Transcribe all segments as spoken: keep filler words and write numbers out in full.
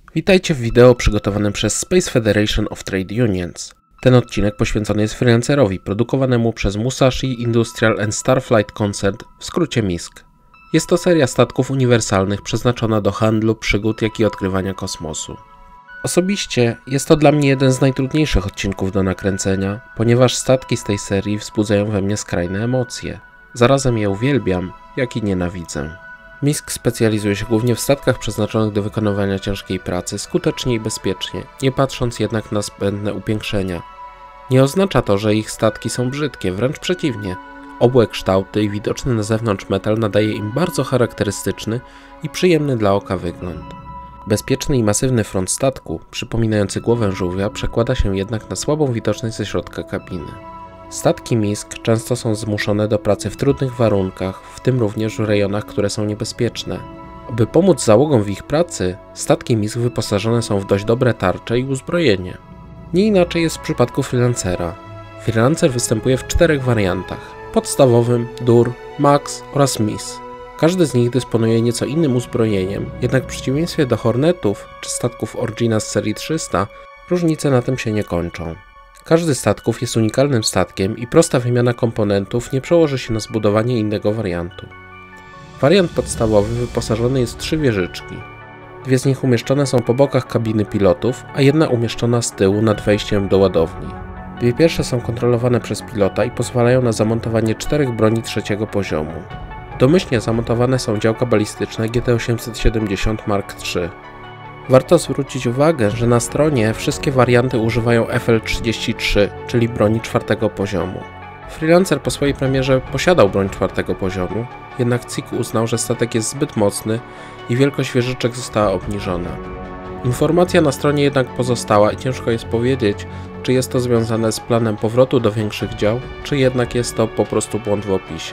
Witajcie w wideo przygotowanym przez Space Federation of Trade Unions. Ten odcinek poświęcony jest freelancerowi produkowanemu przez Musashi Industrial and Starflight Concern, w skrócie M I S C. Jest to seria statków uniwersalnych przeznaczona do handlu, przygód, jak i odkrywania kosmosu. Osobiście jest to dla mnie jeden z najtrudniejszych odcinków do nakręcenia, ponieważ statki z tej serii wzbudzają we mnie skrajne emocje. Zarazem je uwielbiam, jak i nienawidzę. M I S C specjalizuje się głównie w statkach przeznaczonych do wykonywania ciężkiej pracy skutecznie i bezpiecznie, nie patrząc jednak na zbędne upiększenia. Nie oznacza to, że ich statki są brzydkie, wręcz przeciwnie. Obłe kształty i widoczny na zewnątrz metal nadaje im bardzo charakterystyczny i przyjemny dla oka wygląd. Bezpieczny i masywny front statku, przypominający głowę żółwia, przekłada się jednak na słabą widoczność ze środka kabiny. Statki M I S C często są zmuszone do pracy w trudnych warunkach, w tym również w rejonach, które są niebezpieczne. Aby pomóc załogom w ich pracy, statki M I S C wyposażone są w dość dobre tarcze i uzbrojenie. Nie inaczej jest w przypadku freelancera. Freelancer występuje w czterech wariantach: podstawowym, dur, max oraz M I S. Każdy z nich dysponuje nieco innym uzbrojeniem, jednak w przeciwieństwie do Hornetów czy statków Origina z serii trzysta, różnice na tym się nie kończą. Każdy z statków jest unikalnym statkiem i prosta wymiana komponentów nie przełoży się na zbudowanie innego wariantu. Wariant podstawowy wyposażony jest w trzy wieżyczki. Dwie z nich umieszczone są po bokach kabiny pilotów, a jedna umieszczona z tyłu nad wejściem do ładowni. Dwie pierwsze są kontrolowane przez pilota i pozwalają na zamontowanie czterech broni trzeciego poziomu. Domyślnie zamontowane są działka balistyczne G T osiemset siedemdziesiąt Mark trzy. Warto zwrócić uwagę, że na stronie wszystkie warianty używają F L trzydzieści trzy, czyli broni czwartego poziomu. Freelancer po swojej premierze posiadał broń czwartego poziomu, jednak C I K uznał, że statek jest zbyt mocny i wielkość wieżyczek została obniżona. Informacja na stronie jednak pozostała i ciężko jest powiedzieć, czy jest to związane z planem powrotu do większych dział, czy jednak jest to po prostu błąd w opisie.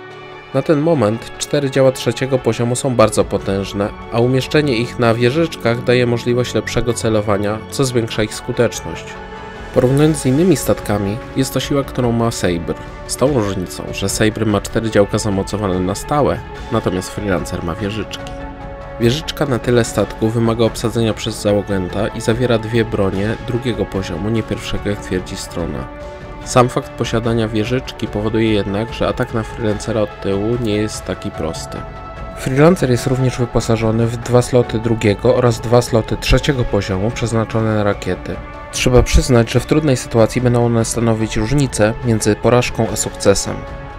Na ten moment cztery działa trzeciego poziomu są bardzo potężne, a umieszczenie ich na wieżyczkach daje możliwość lepszego celowania, co zwiększa ich skuteczność. Porównując z innymi statkami, jest to siła, którą ma Sabre, z tą różnicą, że Sabre ma cztery działka zamocowane na stałe, natomiast Freelancer ma wieżyczki. Wieżyczka na tyle statku wymaga obsadzenia przez załoganta i zawiera dwie bronie drugiego poziomu, nie pierwszego, jak twierdzi strona. Sam fakt posiadania wieżyczki powoduje jednak, że atak na Freelancera od tyłu nie jest taki prosty. Freelancer jest również wyposażony w dwa sloty drugiego oraz dwa sloty trzeciego poziomu przeznaczone na rakiety. Trzeba przyznać, że w trudnej sytuacji będą one stanowić różnicę między porażką a sukcesem.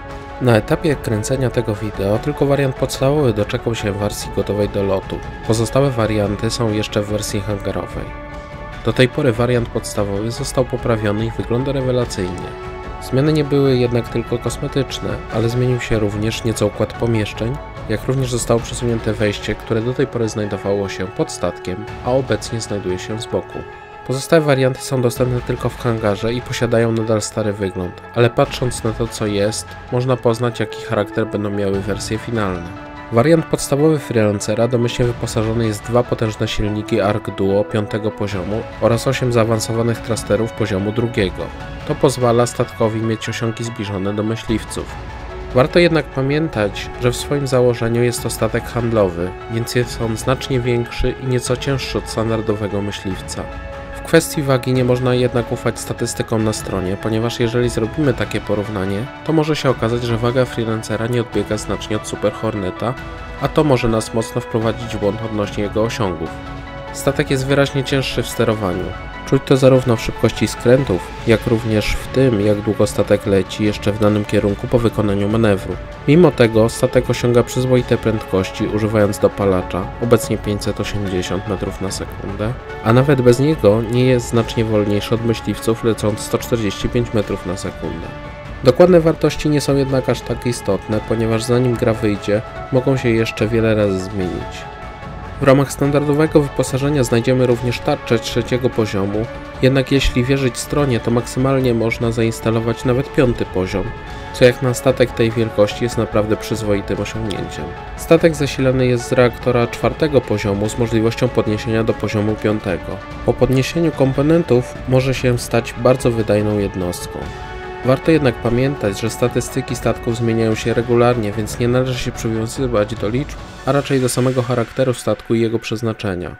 Na etapie kręcenia tego wideo tylko wariant podstawowy doczekał się wersji gotowej do lotu. Pozostałe warianty są jeszcze w wersji hangarowej. Do tej pory wariant podstawowy został poprawiony i wygląda rewelacyjnie. Zmiany nie były jednak tylko kosmetyczne, ale zmienił się również nieco układ pomieszczeń, jak również zostało przesunięte wejście, które do tej pory znajdowało się pod statkiem, a obecnie znajduje się z boku. Pozostałe warianty są dostępne tylko w hangarze i posiadają nadal stary wygląd, ale patrząc na to, co jest, można poznać, jaki charakter będą miały wersje finalne. Wariant podstawowy Freelancera domyślnie wyposażony jest w dwa potężne silniki Arc Duo piątego poziomu oraz osiem zaawansowanych thrusterów poziomu drugiego. To pozwala statkowi mieć osiągi zbliżone do myśliwców. Warto jednak pamiętać, że w swoim założeniu jest to statek handlowy, więc jest on znacznie większy i nieco cięższy od standardowego myśliwca. W kwestii wagi nie można jednak ufać statystykom na stronie, ponieważ jeżeli zrobimy takie porównanie, to może się okazać, że waga Freelancera nie odbiega znacznie od Super Horneta, a to może nas mocno wprowadzić w błąd odnośnie jego osiągów. Statek jest wyraźnie cięższy w sterowaniu. Czuć to zarówno w szybkości skrętów, jak również w tym, jak długo statek leci jeszcze w danym kierunku po wykonaniu manewru. Mimo tego statek osiąga przyzwoite prędkości używając dopalacza, obecnie pięćset osiemdziesiąt metrów na sekundę, a nawet bez niego nie jest znacznie wolniejszy od myśliwców lecąc sto czterdzieści pięć metrów na sekundę. Dokładne wartości nie są jednak aż tak istotne, ponieważ zanim gra wyjdzie, mogą się jeszcze wiele razy zmienić. W ramach standardowego wyposażenia znajdziemy również tarczę trzeciego poziomu, jednak jeśli wierzyć stronie, to maksymalnie można zainstalować nawet piąty poziom, co jak na statek tej wielkości jest naprawdę przyzwoitym osiągnięciem. Statek zasilany jest z reaktora czwartego poziomu z możliwością podniesienia do poziomu piątego. Po podniesieniu komponentów może się stać bardzo wydajną jednostką. Warto jednak pamiętać, że statystyki statków zmieniają się regularnie, więc nie należy się przywiązywać do liczb, a raczej do samego charakteru statku i jego przeznaczenia.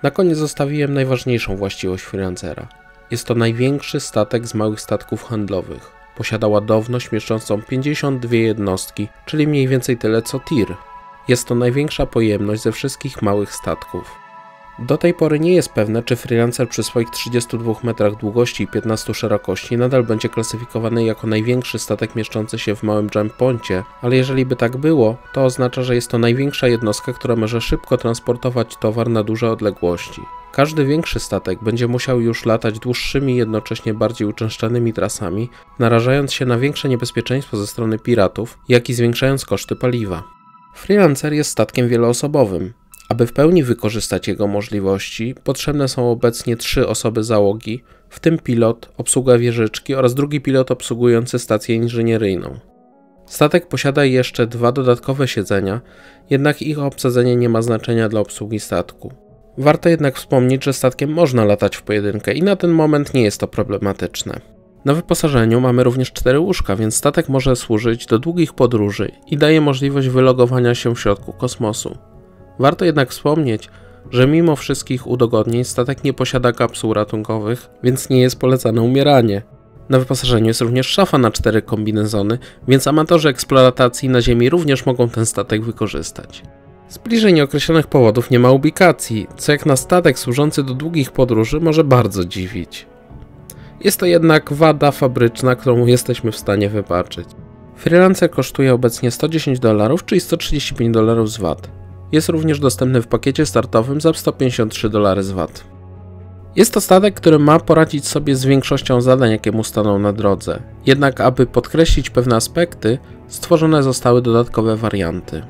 Na koniec zostawiłem najważniejszą właściwość Freelancera. Jest to największy statek z małych statków handlowych. Posiada ładowność mieszczącą pięćdziesiąt dwie jednostki, czyli mniej więcej tyle co tir. Jest to największa pojemność ze wszystkich małych statków. Do tej pory nie jest pewne, czy Freelancer przy swoich trzydziestu dwóch metrach długości i piętnastu szerokości nadal będzie klasyfikowany jako największy statek mieszczący się w małym jump poincie, ale jeżeli by tak było, to oznacza, że jest to największa jednostka, która może szybko transportować towar na duże odległości. Każdy większy statek będzie musiał już latać dłuższymi i jednocześnie bardziej uczęszczanymi trasami, narażając się na większe niebezpieczeństwo ze strony piratów, jak i zwiększając koszty paliwa. Freelancer jest statkiem wieloosobowym. Aby w pełni wykorzystać jego możliwości, potrzebne są obecnie trzy osoby załogi, w tym pilot, obsługa wieżyczki oraz drugi pilot obsługujący stację inżynieryjną. Statek posiada jeszcze dwa dodatkowe siedzenia, jednak ich obsadzenie nie ma znaczenia dla obsługi statku. Warto jednak wspomnieć, że statkiem można latać w pojedynkę i na ten moment nie jest to problematyczne. Na wyposażeniu mamy również cztery łóżka, więc statek może służyć do długich podróży i daje możliwość wylogowania się w środku kosmosu. Warto jednak wspomnieć, że mimo wszystkich udogodnień statek nie posiada kapsuł ratunkowych, więc nie jest polecane umieranie. Na wyposażeniu jest również szafa na cztery kombinezony, więc amatorzy eksploatacji na Ziemi również mogą ten statek wykorzystać. Z bliżej nieokreślonych powodów nie ma ubikacji, co jak na statek służący do długich podróży może bardzo dziwić. Jest to jednak wada fabryczna, którą jesteśmy w stanie wybaczyć. Freelancer kosztuje obecnie sto dziesięć dolarów, czyli sto trzydzieści pięć dolarów z V A T. Jest również dostępny w pakiecie startowym za sto pięćdziesiąt trzy dolary z V A T. Jest to statek, który ma poradzić sobie z większością zadań, jakie mu staną na drodze. Jednak aby podkreślić pewne aspekty, stworzone zostały dodatkowe warianty.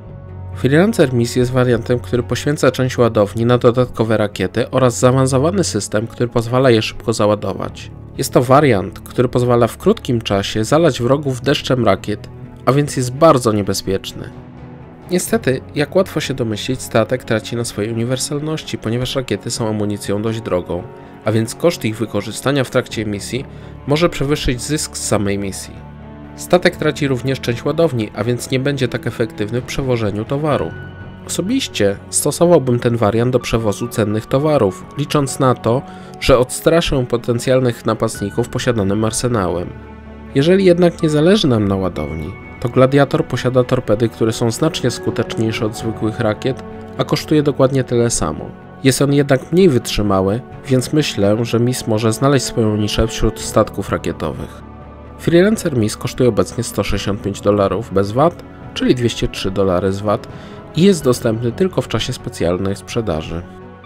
Freelancer Miss jest wariantem, który poświęca część ładowni na dodatkowe rakiety oraz zaawansowany system, który pozwala je szybko załadować. Jest to wariant, który pozwala w krótkim czasie zalać wrogów deszczem rakiet, a więc jest bardzo niebezpieczny. Niestety, jak łatwo się domyślić, statek traci na swojej uniwersalności, ponieważ rakiety są amunicją dość drogą, a więc koszt ich wykorzystania w trakcie misji może przewyższyć zysk z samej misji. Statek traci również część ładowni, a więc nie będzie tak efektywny w przewożeniu towaru. Osobiście stosowałbym ten wariant do przewozu cennych towarów, licząc na to, że odstraszę potencjalnych napastników posiadanym arsenałem. Jeżeli jednak nie zależy nam na ładowni, to Gladiator posiada torpedy, które są znacznie skuteczniejsze od zwykłych rakiet, a kosztuje dokładnie tyle samo. Jest on jednak mniej wytrzymały, więc myślę, że Miss może znaleźć swoją niszę wśród statków rakietowych. Freelancer Miss kosztuje obecnie sto sześćdziesiąt pięć dolarów bez V A T, czyli dwieście trzy dolary z V A T i jest dostępny tylko w czasie specjalnej sprzedaży.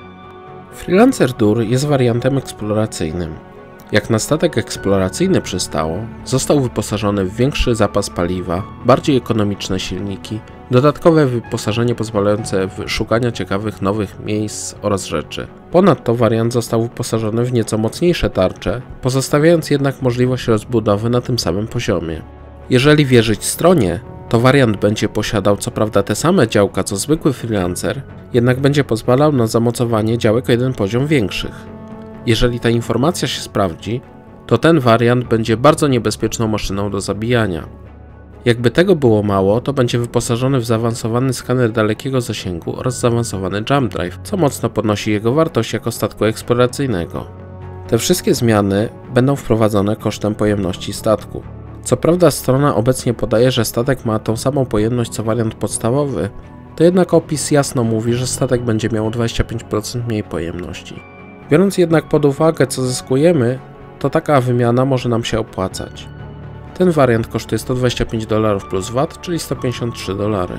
Freelancer Dur jest wariantem eksploracyjnym. Jak na statek eksploracyjny przystało, został wyposażony w większy zapas paliwa, bardziej ekonomiczne silniki, dodatkowe wyposażenie pozwalające w szukania ciekawych nowych miejsc oraz rzeczy. Ponadto wariant został wyposażony w nieco mocniejsze tarcze, pozostawiając jednak możliwość rozbudowy na tym samym poziomie. Jeżeli wierzyć stronie, to wariant będzie posiadał co prawda te same działka co zwykły Freelancer, jednak będzie pozwalał na zamocowanie działek o jeden poziom większych. Jeżeli ta informacja się sprawdzi, to ten wariant będzie bardzo niebezpieczną maszyną do zabijania. Jakby tego było mało, to będzie wyposażony w zaawansowany skaner dalekiego zasięgu oraz zaawansowany jump drive, co mocno podnosi jego wartość jako statku eksploracyjnego. Te wszystkie zmiany będą wprowadzone kosztem pojemności statku. Co prawda strona obecnie podaje, że statek ma tą samą pojemność co wariant podstawowy, to jednak opis jasno mówi, że statek będzie miał dwadzieścia pięć procent mniej pojemności. Biorąc jednak pod uwagę, co zyskujemy, to taka wymiana może nam się opłacać. Ten wariant kosztuje sto dwadzieścia pięć dolarów plus V A T, czyli sto pięćdziesiąt trzy dolary.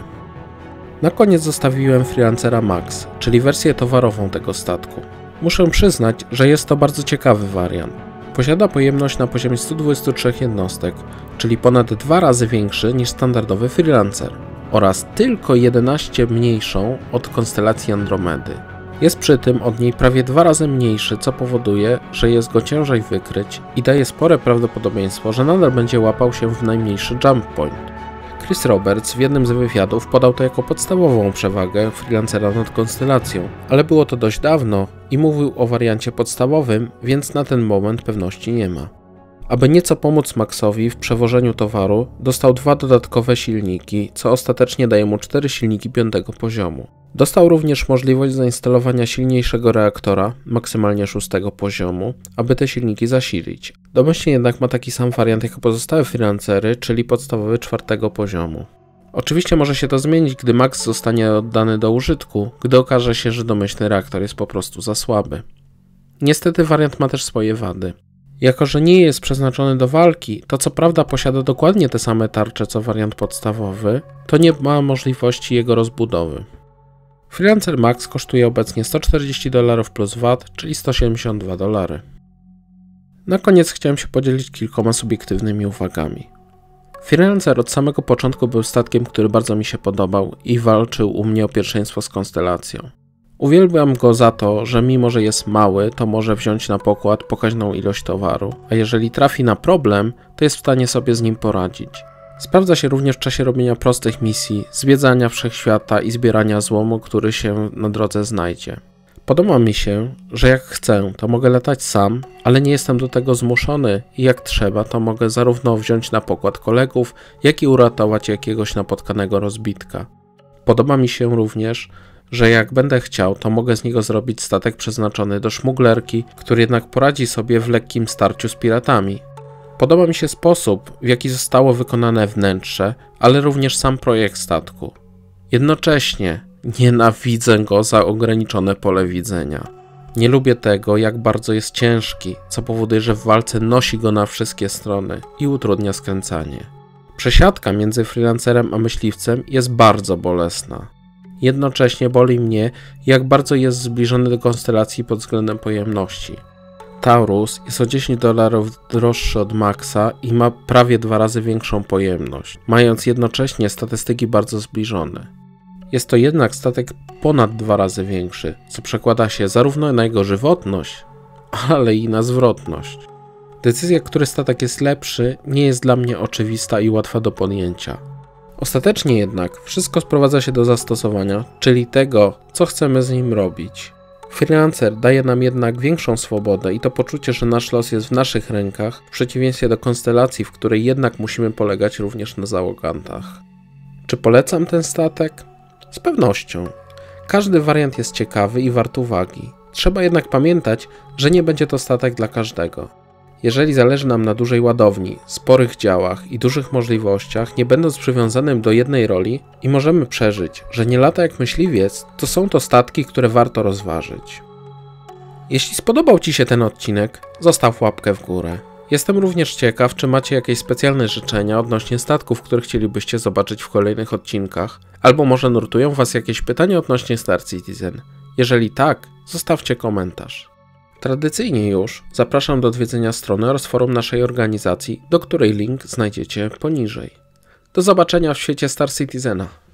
Na koniec zostawiłem Freelancera Max, czyli wersję towarową tego statku. Muszę przyznać, że jest to bardzo ciekawy wariant. Posiada pojemność na poziomie stu dwudziestu trzech jednostek, czyli ponad dwa razy większy niż standardowy Freelancer, oraz tylko jedenaście mniejszą od konstelacji Andromedy. Jest przy tym od niej prawie dwa razy mniejszy, co powoduje, że jest go ciężej wykryć i daje spore prawdopodobieństwo, że nadal będzie łapał się w najmniejszy jump point. Chris Roberts w jednym z wywiadów podał to jako podstawową przewagę Freelancera nad konstelacją, ale było to dość dawno i mówił o wariancie podstawowym, więc na ten moment pewności nie ma. Aby nieco pomóc Maxowi w przewożeniu towaru, dostał dwa dodatkowe silniki, co ostatecznie daje mu cztery silniki piątego poziomu. Dostał również możliwość zainstalowania silniejszego reaktora, maksymalnie szóstego poziomu, aby te silniki zasilić. Domyślnie jednak ma taki sam wariant jak pozostałe Freelancery, czyli podstawowy czwartego poziomu. Oczywiście może się to zmienić, gdy Max zostanie oddany do użytku, gdy okaże się, że domyślny reaktor jest po prostu za słaby. Niestety wariant ma też swoje wady. Jako że nie jest przeznaczony do walki, to co prawda posiada dokładnie te same tarcze co wariant podstawowy, to nie ma możliwości jego rozbudowy. Freelancer Max kosztuje obecnie sto czterdzieści dolarów plus V A T, czyli sto siedemdziesiąt dwa dolary. Na koniec chciałem się podzielić kilkoma subiektywnymi uwagami. Freelancer od samego początku był statkiem, który bardzo mi się podobał i walczył u mnie o pierwszeństwo z Konstelacją. Uwielbiam go za to, że mimo że jest mały, to może wziąć na pokład pokaźną ilość towaru, a jeżeli trafi na problem, to jest w stanie sobie z nim poradzić. Sprawdza się również w czasie robienia prostych misji, zwiedzania wszechświata i zbierania złomu, który się na drodze znajdzie. Podoba mi się, że jak chcę, to mogę latać sam, ale nie jestem do tego zmuszony i jak trzeba, to mogę zarówno wziąć na pokład kolegów, jak i uratować jakiegoś napotkanego rozbitka. Podoba mi się również, że jak będę chciał, to mogę z niego zrobić statek przeznaczony do szmuglerki, który jednak poradzi sobie w lekkim starciu z piratami. Podoba mi się sposób, w jaki zostało wykonane wnętrze, ale również sam projekt statku. Jednocześnie nienawidzę go za ograniczone pole widzenia. Nie lubię tego, jak bardzo jest ciężki, co powoduje, że w walce nosi go na wszystkie strony i utrudnia skręcanie. Przesiadka między freelancerem a myśliwcem jest bardzo bolesna. Jednocześnie boli mnie, jak bardzo jest zbliżony do konstelacji pod względem pojemności. Taurus jest o dziesięć dolarów droższy od Maxa i ma prawie dwa razy większą pojemność, mając jednocześnie statystyki bardzo zbliżone. Jest to jednak statek ponad dwa razy większy, co przekłada się zarówno na jego żywotność, ale i na zwrotność. Decyzja, który statek jest lepszy, nie jest dla mnie oczywista i łatwa do podjęcia. Ostatecznie jednak wszystko sprowadza się do zastosowania, czyli tego, co chcemy z nim robić. Freelancer daje nam jednak większą swobodę i to poczucie, że nasz los jest w naszych rękach, w przeciwieństwie do konstelacji, w której jednak musimy polegać również na załogantach. Czy polecam ten statek? Z pewnością. Każdy wariant jest ciekawy i wart uwagi. Trzeba jednak pamiętać, że nie będzie to statek dla każdego. Jeżeli zależy nam na dużej ładowni, sporych działach i dużych możliwościach, nie będąc przywiązanym do jednej roli i możemy przeżyć, że nie lata jak myśliwiec, to są to statki, które warto rozważyć. Jeśli spodobał Ci się ten odcinek, zostaw łapkę w górę. Jestem również ciekaw, czy macie jakieś specjalne życzenia odnośnie statków, które chcielibyście zobaczyć w kolejnych odcinkach, albo może nurtują Was jakieś pytania odnośnie Star Citizen. Jeżeli tak, zostawcie komentarz. Tradycyjnie już zapraszam do odwiedzenia strony oraz forum naszej organizacji, do której link znajdziecie poniżej. Do zobaczenia w świecie Star Citizena.